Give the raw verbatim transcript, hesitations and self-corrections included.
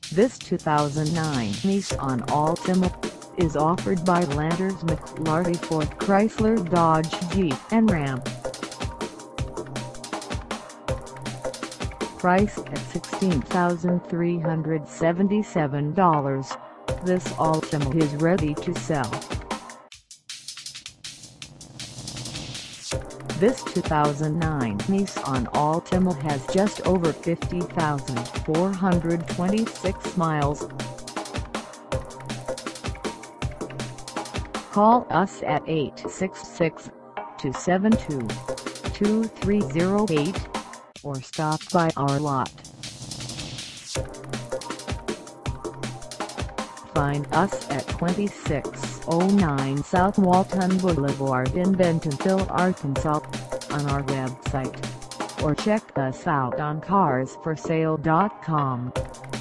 This two thousand nine Nissan Altima is offered by Landers McLarty Ford Chrysler Dodge Jeep and Ram. Price at sixteen thousand three hundred seventy-seven dollars, this Altima is ready to sell. This two thousand nine Nissan Altima has just over fifty thousand four hundred twenty-six miles. Call us at eight six six, two seven two, two three zero eight or stop by our lot. Find us at twenty-six oh nine South Walton Boulevard in Bentonville, Arkansas, on our website, or check us out on cars for sale dot com.